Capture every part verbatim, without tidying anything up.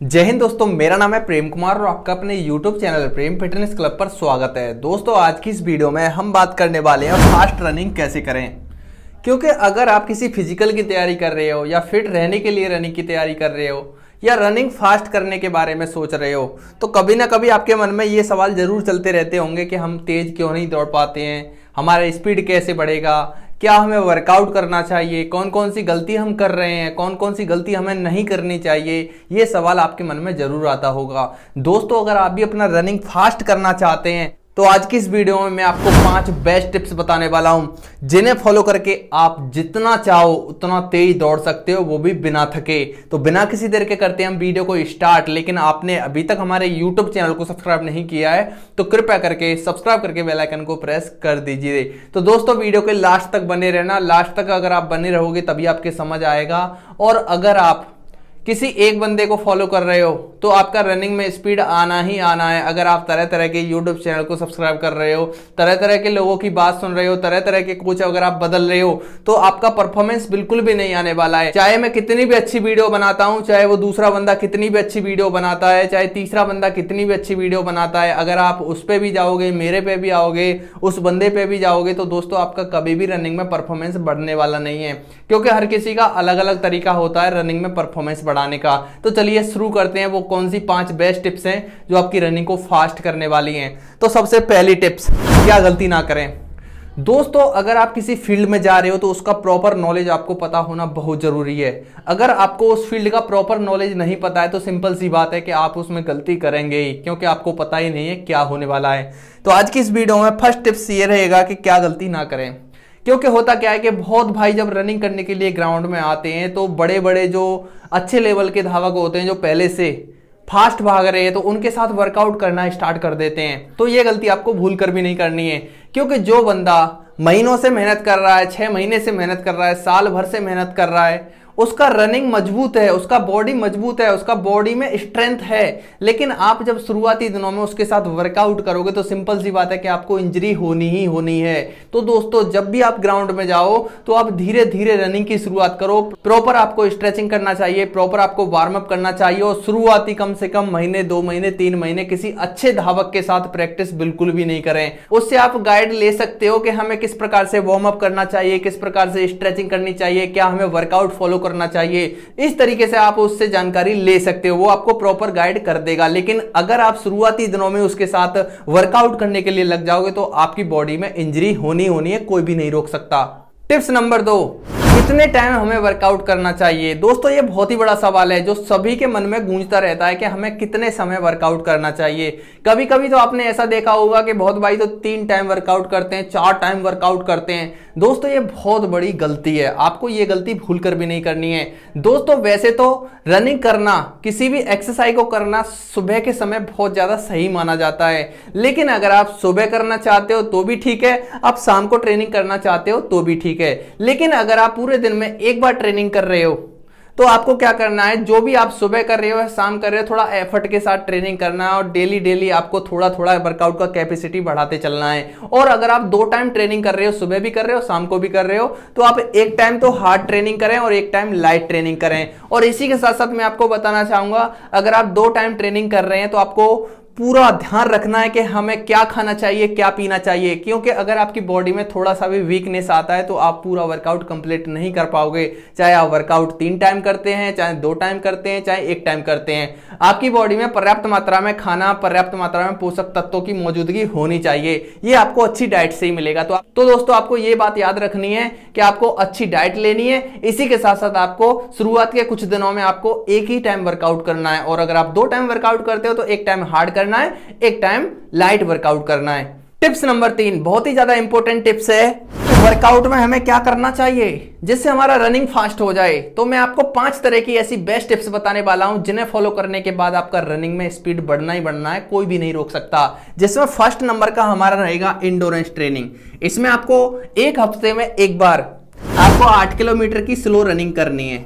जय हिंद दोस्तों, मेरा नाम है प्रेम कुमार और आपका अपने YouTube channel Prem fitness club पर स्वागत है। दोस्तों आज की इस वीडियो में हम बात करने वाले हैं फास्ट रनिंग कैसे करें। क्योंकि अगर आप किसी फिजिकल की तैयारी कर रहे हो या फिट रहने के लिए रनिंग की तैयारी कर रहे हो या रनिंग फास्ट करने के बारे में सोच रहे हो तो कभी ना कभी आपके मन में ये सवाल जरूर चलते रहते होंगे कि हम तेज क्यों नहीं दौड़ पाते हैं, हमारा स्पीड कैसे बढ़ेगा, क्या हमें वर्कआउट करना चाहिए, कौन कौन सी गलती हम कर रहे हैं, कौन कौन सी गलती हमें नहीं करनी चाहिए। ये सवाल आपके मन में जरूर आता होगा। दोस्तों अगर आप भी अपना रनिंग फास्ट करना चाहते हैं तो आज की इस वीडियो में मैं आपको पांच बेस्ट टिप्स बताने वाला हूं जिन्हें फॉलो करके आप जितना चाहो उतना तेज दौड़ सकते हो, वो भी बिना थके। तो बिना किसी देर के करते हैं हम वीडियो को स्टार्ट। लेकिन आपने अभी तक हमारे यूट्यूब चैनल को सब्सक्राइब नहीं किया है तो कृपया करके सब्सक्राइब करके बेल आइकन को प्रेस कर दीजिए। तो दोस्तों वीडियो के लास्ट तक बने रहना। लास्ट तक अगर आप बने रहोगे तभी आपके समझ आएगा। और अगर आप किसी एक बंदे को फॉलो कर रहे हो तो आपका रनिंग में स्पीड आना ही आना है। अगर आप तरह तरह के यूट्यूब चैनल को सब्सक्राइब कर रहे हो, तरह तरह के लोगों की बात सुन रहे हो, तरह तरह के कोच अगर आप बदल रहे हो तो आपका परफॉर्मेंस बिल्कुल भी नहीं आने वाला है। चाहे मैं कितनी भी अच्छी वीडियो बनाता हूं, चाहे वो दूसरा बंदा कितनी भी अच्छी वीडियो बनाता है, चाहे तीसरा बंदा कितनी भी अच्छी वीडियो बनाता है, अगर आप उस पर भी जाओगे, मेरे पे भी आओगे, उस बंदे पे भी जाओगे तो दोस्तों आपका कभी भी रनिंग में परफॉर्मेंस बढ़ने वाला नहीं है। क्योंकि हर किसी का अलग अलग तरीका होता है रनिंग में परफॉर्मेंस बढ़ाने का। तो चलिए शुरू करते हैं। वो कौन सी पांच बेस्ट टिप्स हैं जो आपकी रनिंग को फास्ट करने वाली हैं। तो सबसे पहली टिप्स, क्या गलती ना करें। दोस्तों अगर आप किसी फील्ड में जा रहे हो तो उसका प्रॉपर नॉलेज आपको पता होना बहुत जरूरी है। अगर आपको उस फील्ड का प्रॉपर नॉलेज नहीं पता है तो सिंपल सी बात है कि आप उसमें गलती करेंगे ही, क्योंकि आपको पता ही नहीं है क्या होने वाला है। तो आज की इस वीडियो में फर्स्ट टिप्स ये रहेगा कि क्या गलती ना करें। क्योंकि होता क्या है कि बहुत भाई जब रनिंग करने के लिए ग्राउंड में आते हैं तो बड़े बड़े जो अच्छे लेवल के धावक होते हैं, जो पहले से फास्ट भाग रहे हैं, तो उनके साथ वर्कआउट करना स्टार्ट कर देते हैं। तो ये गलती आपको भूल कर भी नहीं करनी है। क्योंकि जो बंदा महीनों से मेहनत कर रहा है, छह महीने से मेहनत कर रहा है, साल भर से मेहनत कर रहा है, उसका रनिंग मजबूत है, उसका बॉडी मजबूत है, उसका बॉडी में स्ट्रेंथ है। लेकिन आप जब शुरुआती दिनों में उसके साथ वर्कआउट करोगे तो सिंपल सी बात है कि आपको इंजरी होनी ही होनी है। तो दोस्तों जब भी आप ग्राउंड में जाओ तो आप धीरे धीरे रनिंग की शुरुआत करो। प्रॉपर आपको स्ट्रेचिंग करना चाहिए, प्रॉपर आपको वार्म अप करना चाहिए। और शुरुआती कम से कम महीने, दो महीने, तीन महीने किसी अच्छे धावक के साथ प्रैक्टिस बिल्कुल भी नहीं करें। उससे आप गाइड ले सकते हो कि हमें किस प्रकार से वार्म अप करना चाहिए, किस प्रकार से स्ट्रेचिंग करनी चाहिए, क्या हमें वर्कआउट फॉलो करना चाहिए। इस तरीके से आप उससे जानकारी ले सकते हो, वो आपको प्रॉपर गाइड कर देगा। लेकिन अगर आप शुरुआती दिनों में उसके साथ वर्कआउट करने के लिए लग जाओगे तो आपकी बॉडी में इंजरी होनी होनी है, कोई भी नहीं रोक सकता। टिप्स नंबर दो, कितने टाइम हमें वर्कआउट करना चाहिए। दोस्तों ये बहुत ही बड़ा सवाल है जो सभी के मन में गूंजता रहता है कि हमें कितने समय वर्कआउट करना चाहिए। कभी कभी तो आपने ऐसा देखा होगा कि बहुत भाई तो तीन टाइम वर्कआउट करते हैं, चार टाइम वर्कआउट करते हैं। दोस्तों ये बहुत बड़ी गलती है, आपको ये गलती भूल कर भी नहीं करनी है। दोस्तों वैसे तो रनिंग करना, किसी भी एक्सरसाइज को करना सुबह के समय बहुत ज्यादा सही माना जाता है। लेकिन अगर आप सुबह करना चाहते हो तो भी ठीक है, आप शाम को ट्रेनिंग करना चाहते हो तो भी ठीक है। लेकिन अगर आप पूरे दिन में एक बार ट्रेनिंग कर रहे हो तो आपको क्या करना है, जो भी आप सुबह कर रहे हो शाम कर रहे हो, थोड़ा एफर्ट के साथ ट्रेनिंग करना है और डेली डेली आपको थोड़ा थोड़ा वर्कआउट का कैपेसिटी बढ़ाते चलना है। और अगर आप दो टाइम ट्रेनिंग कर रहे हो, सुबह भी कर रहे हो, शाम को भी कर रहे हो, तो आप एक टाइम तो हार्ड ट्रेनिंग करें और एक टाइम लाइट ट्रेनिंग करें। और इसी के साथ साथ मैं आपको बताना चाहूंगा, अगर आप दो टाइम ट्रेनिंग कर रहे हैं तो आपको पूरा ध्यान रखना है कि हमें क्या खाना चाहिए, क्या पीना चाहिए। क्योंकि अगर आपकी बॉडी में थोड़ा सा भी वीकनेस आता है तो आप पूरा वर्कआउट कंप्लीट नहीं कर पाओगे। चाहे आप वर्कआउट तीन टाइम करते हैं, चाहे दो टाइम करते हैं, चाहे एक टाइम करते हैं, आपकी बॉडी में पर्याप्त मात्रा में खाना, पर्याप्त मात्रा में पोषक तत्वों की मौजूदगी होनी चाहिए। ये आपको अच्छी डाइट से ही मिलेगा। तो, तो दोस्तों आपको ये बात याद रखनी है कि आपको अच्छी डाइट लेनी है। इसी के साथ साथ आपको शुरुआत के कुछ दिनों में आपको एक ही टाइम वर्कआउट करना है। और अगर आप दो टाइम वर्कआउट करते हो तो एक टाइम हार्ड करना है, एक टाइम लाइट वर्कआउट करना है। टिप्स नंबर तीन, बहुत ही ज्यादा इंपॉर्टेंट टिप्स है कि वर्कआउट में हमें क्या करना चाहिए जिससे हमारा रनिंग फास्ट हो जाए। तो मैं आपको पांच तरह की ऐसी बेस्ट टिप्स बताने वाला हूं जिन्हें फॉलो करने के बाद आपका रनिंग में स्पीड बढ़ना ही बढ़ना है, कोई भी नहीं रोक सकता। जिसमें फर्स्ट नंबर का हमारा रहेगा इंडोरेंस ट्रेनिंग। इसमें आपको एक हफ्ते में एक बार आपको आठ किलोमीटर की स्लो रनिंग करनी है।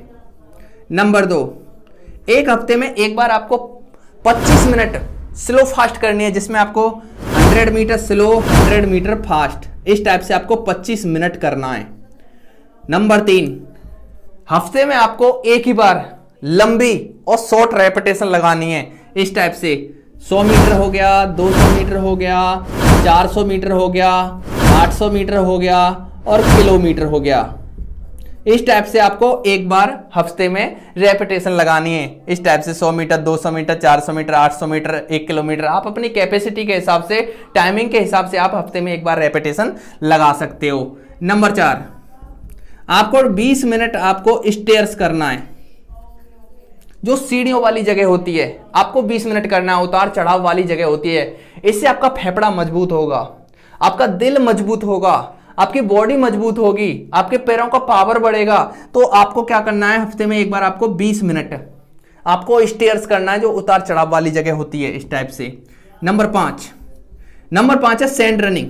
नंबर दो, एक हफ्ते में एक बार आपको पच्चीस मिनट स्लो फास्ट करनी है, जिसमें आपको सौ मीटर स्लो, सौ मीटर फास्ट, इस टाइप से आपको पच्चीस मिनट करना है। नंबर तीन, हफ्ते में आपको एक ही बार लंबी और शॉर्ट रेपिटेशन लगानी है इस टाइप से। सौ मीटर हो गया, दो सौ मीटर हो गया, चार सौ मीटर हो गया, आठ सौ मीटर हो गया और किलोमीटर हो गया। इस टाइप से आपको एक बार हफ्ते में रेपिटेशन लगानी है इस टाइप से। सौ मीटर, दो सौ मीटर, चार सौ मीटर, आठ सौ मीटर, एक किलोमीटर। आप अपनी कैपेसिटी के हिसाब से, टाइमिंग के हिसाब से आप हफ्ते में एक बार रेपिटेशन लगा सकते हो। नंबर चार, आपको बीस मिनट आपको स्टेयर्स करना है। जो सीढ़ियों वाली जगह होती है आपको बीस मिनट करना है, उतार चढ़ाव वाली जगह होती है। इससे आपका फेफड़ा मजबूत होगा, आपका दिल मजबूत होगा, आपकी बॉडी मजबूत होगी, आपके पैरों का पावर बढ़ेगा। तो आपको क्या करना है, हफ्ते में एक बार आपको बीस मिनट आपको स्टेयर्स करना है, जो उतार चढ़ाव वाली जगह होती है इस टाइप से। नंबर पांच नंबर पांच है सैंड रनिंग।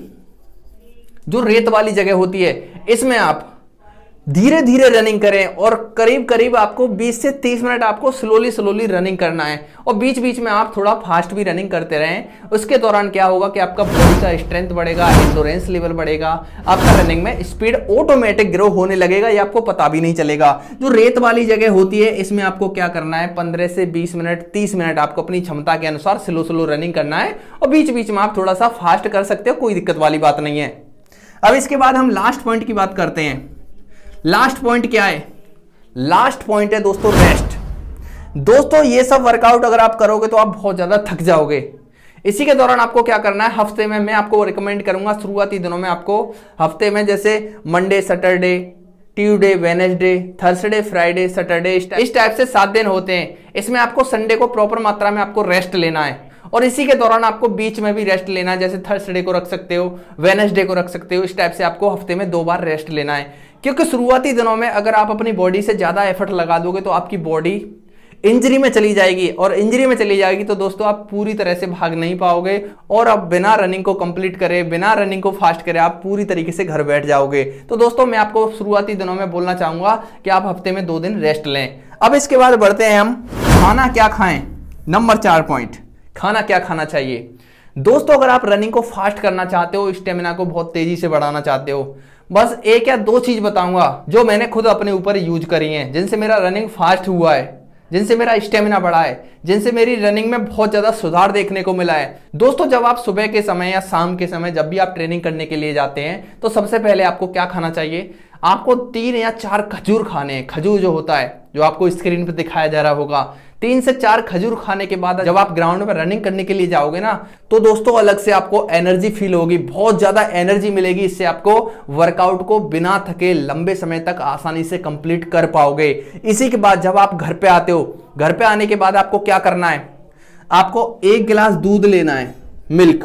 जो रेत वाली जगह होती है इसमें आप धीरे धीरे रनिंग करें और करीब करीब आपको बीस से तीस मिनट आपको स्लोली स्लोली रनिंग करना है और बीच बीच में आप थोड़ा फास्ट भी रनिंग करते रहें। उसके दौरान क्या होगा कि आपका बॉडी का स्ट्रेंथ बढ़ेगा, एंडोरेंस लेवल बढ़ेगा, आपका रनिंग में स्पीड ऑटोमेटिक ग्रो होने लगेगा, ये आपको पता भी नहीं चलेगा। जो रेत वाली जगह होती है इसमें आपको क्या करना है, पंद्रह से बीस मिनट, तीस मिनट आपको अपनी क्षमता के अनुसार स्लो स्लो रनिंग करना है और बीच बीच में आप थोड़ा सा फास्ट कर सकते हो, कोई दिक्कत वाली बात नहीं है। अब इसके बाद हम लास्ट पॉइंट की बात करते हैं। लास्ट पॉइंट क्या है? लास्ट पॉइंट है दोस्तों रेस्ट। दोस्तों ये सब वर्कआउट अगर आप करोगे तो आप बहुत ज्यादा थक जाओगे। इसी के दौरान आपको क्या करना है, हफ्ते में मैं आपको रिकमेंड करूंगा शुरुआती दिनों में आपको हफ्ते में जैसे Monday, Saturday, Tuesday, Wednesday, Thursday, Friday, Saturday, इस टाइप से सात दिन होते हैं। इसमें आपको संडे को प्रॉपर मात्रा में आपको रेस्ट लेना है और इसी के दौरान आपको बीच में भी रेस्ट लेना है, जैसे थर्सडे को रख सकते हो, वेडनेसडे को रख सकते हो। इस टाइप से आपको हफ्ते में दो बार रेस्ट लेना है, क्योंकि शुरुआती दिनों में अगर आप अपनी बॉडी से ज्यादा एफर्ट लगा दोगे तो आपकी बॉडी इंजरी में चली जाएगी और इंजरी में चली जाएगी तो दोस्तों आप पूरी तरह से भाग नहीं पाओगे और आप बिना रनिंग को कंप्लीट करे, बिना रनिंग को फास्ट करे आप पूरी तरीके से घर बैठ जाओगे। तो दोस्तों मैं आपको शुरुआती दिनों में बोलना चाहूंगा कि आप हफ्ते में दो दिन रेस्ट लें। अब इसके बाद बढ़ते हैं हम खाना क्या खाएं। नंबर चार पॉइंट, खाना क्या खाना चाहिए। दोस्तों अगर आप रनिंग को फास्ट करना चाहते हो, स्टेमिना को बहुत तेजी से बढ़ाना चाहते हो, बस एक या दो चीज बताऊंगा जो मैंने खुद अपने ऊपर यूज करी हैं, जिनसे मेरा रनिंग फास्ट हुआ है, जिनसे मेरा स्टेमिना बढ़ा है, जिनसे मेरी रनिंग में बहुत ज्यादा सुधार देखने को मिला है। दोस्तों जब आप सुबह के समय या शाम के समय जब भी आप ट्रेनिंग करने के लिए जाते हैं तो सबसे पहले आपको क्या खाना चाहिए, आपको तीन या चार खजूर खाने हैं। खजूर जो होता है, जो आपको स्क्रीन पर दिखाया जा रहा होगा, तीन से चार खजूर खाने के बाद जब आप ग्राउंड में रनिंग करने के लिए जाओगे ना तो दोस्तों अलग से आपको एनर्जी फील होगी, बहुत ज्यादा एनर्जी मिलेगी। इससे आपको वर्कआउट को बिना थके लंबे समय तक आसानी से कंप्लीट कर पाओगे। इसी के बाद जब आप घर पे आते हो, घर पे आने के बाद आपको क्या करना है, आपको एक गिलास दूध लेना है, मिल्क,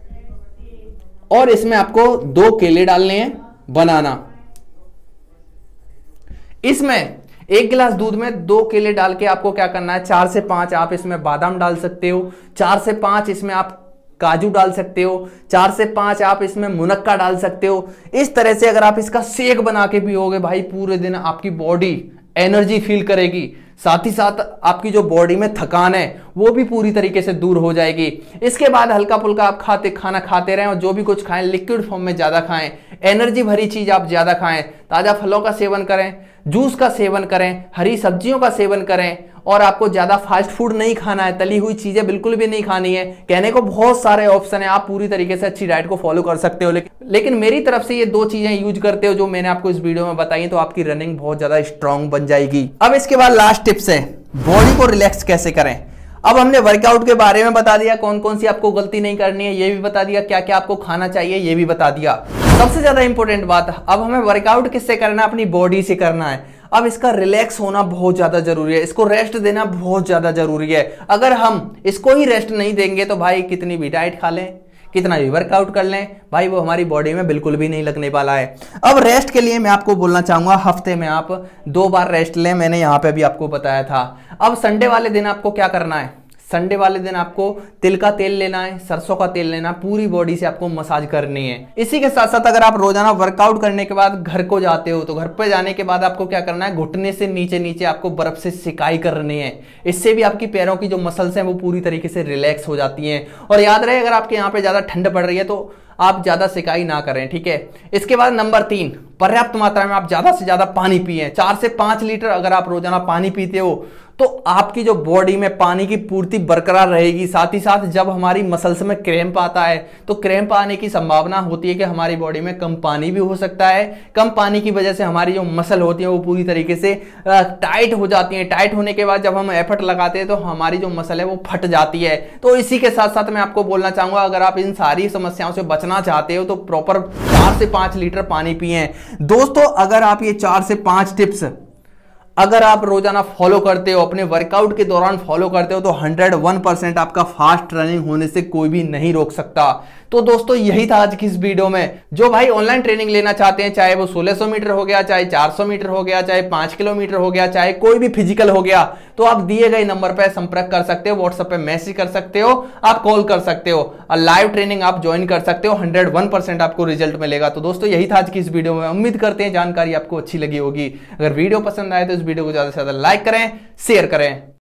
और इसमें आपको दो केले डालने हैं, बनाना। इसमें एक गिलास दूध में दो केले डाल के आपको क्या करना है, चार से पांच आप इसमें बादाम डाल सकते हो, चार से पांच इसमें आप काजू डाल सकते हो, चार से पांच आप इसमें मुनक्का डाल सकते हो। इस तरह से अगर आप इसका शेक बना के पियोगे भाई, पूरे दिन आपकी बॉडी एनर्जी फील करेगी, साथ ही साथ आपकी जो बॉडी में थकान है वो भी पूरी तरीके से दूर हो जाएगी। इसके बाद हल्का फुल्का आप खाते खाना खाते रहें और जो भी कुछ खाएं लिक्विड फॉर्म में ज्यादा खाएं, एनर्जी भरी चीज आप ज्यादा खाएं, ताजा फलों का सेवन करें, जूस का सेवन करें, हरी सब्जियों का सेवन करें और आपको ज्यादा फास्ट फूड नहीं खाना है, तली हुई चीजें बिल्कुल भी नहीं खानी है। कहने को बहुत सारे ऑप्शन है, आप पूरी तरीके से अच्छी डाइट को फॉलो कर सकते हो, लेकिन लेकिन मेरी तरफ से ये दो चीजें यूज करते हो जो मैंने आपको इस वीडियो में बताई, तो आपकी रनिंग बहुत ज्यादा स्ट्रांग बन जाएगी। अब इसके बाद लास्ट टिप्स है, बॉडी को रिलैक्स कैसे करें। अब हमने वर्कआउट के बारे में बता दिया, कौन कौन सी आपको गलती नहीं करनी है ये भी बता दिया, क्या क्या आपको खाना चाहिए ये भी बता दिया। सबसे ज्यादा इंपॉर्टेंट बात, अब हमें वर्कआउट किससे करना है, अपनी बॉडी से करना है। अब इसका रिलैक्स होना बहुत ज्यादा जरूरी है, इसको रेस्ट देना बहुत ज्यादा जरूरी है। अगर हम इसको ही रेस्ट नहीं देंगे तो भाई कितनी भी डाइट खा लें, कितना भी वर्कआउट कर लें, भाई वो हमारी बॉडी में बिल्कुल भी नहीं लगने वाला है। अब रेस्ट के लिए मैं आपको बोलना चाहूंगा, हफ्ते में आप दो बार रेस्ट लें, मैंने यहां पे भी आपको बताया था। अब संडे वाले दिन आपको क्या करना है, संडे वाले दिन आपको तिल का तेल लेना है, सरसों का तेल लेना, पूरी बॉडी से आपको मसाज करनी है। इसी के साथ साथ अगर आप रोजाना वर्कआउट करने के बाद घर को जाते हो तो घर पे जाने के बाद आपको क्या करना है, घुटने से नीचे नीचे आपको बर्फ से सिकाई करनी है। इससे भी आपकी पैरों की जो मसल्स हैं वो पूरी तरीके से रिलैक्स हो जाती हैं। और याद रहे अगर आपके यहाँ पे ज्यादा ठंड पड़ रही है तो आप ज्यादा सिकाई ना करें, ठीक है। इसके बाद नंबर तीन, पर्याप्त मात्रा में आप ज्यादा से ज्यादा पानी पिए। चार से पांच लीटर अगर आप रोजाना पानी पीते हो तो आपकी जो बॉडी में पानी की पूर्ति बरकरार रहेगी। साथ ही साथ जब हमारी मसल्स में क्रैम्प आता है तो क्रैम्प आने की संभावना होती है कि हमारी बॉडी में कम पानी भी हो सकता है। कम पानी की वजह से हमारी जो मसल होती है वो पूरी तरीके से टाइट हो जाती है। टाइट होने के बाद जब हम एफर्ट लगाते हैं तो हमारी जो मसल है वो फट जाती है। तो इसी के साथ साथ मैं आपको बोलना चाहूंगा, अगर आप इन सारी समस्याओं से बचना चाहते हो तो प्रॉपर चार से पांच लीटर पानी पिए। दोस्तों, अगर आप ये चार से पांच टिप्स अगर आप रोजाना फॉलो करते हो, अपने वर्कआउट के दौरान फॉलो करते हो, तो हंड्रेड वन परसेंट आपका फास्ट रनिंग होने से कोई भी नहीं रोक सकता। तो दोस्तों, यही था आज की इस वीडियो में। जो भाई ऑनलाइन ट्रेनिंग लेना चाहते हैं, चाहे वो सोलह सौ मीटर हो गया, चाहे चार सौ मीटर हो गया, चाहे पांच किलोमीटर हो गया, चाहे कोई भी फिजिकल हो गया, तो आप दिए गए नंबर पर संपर्क कर सकते हो, व्हाट्सएप पे मैसेज कर सकते हो, आप कॉल कर सकते हो और लाइव ट्रेनिंग आप ज्वाइन कर सकते हो। हंड्रेड वन परसेंट आपको रिजल्ट मिलेगा। तो दोस्तों, यही था आज की इस वीडियो में। उम्मीद करते हैं जानकारी आपको अच्छी लगी होगी। अगर वीडियो पसंद आए तो इस वीडियो को ज्यादा से ज्यादा लाइक करें, शेयर करें।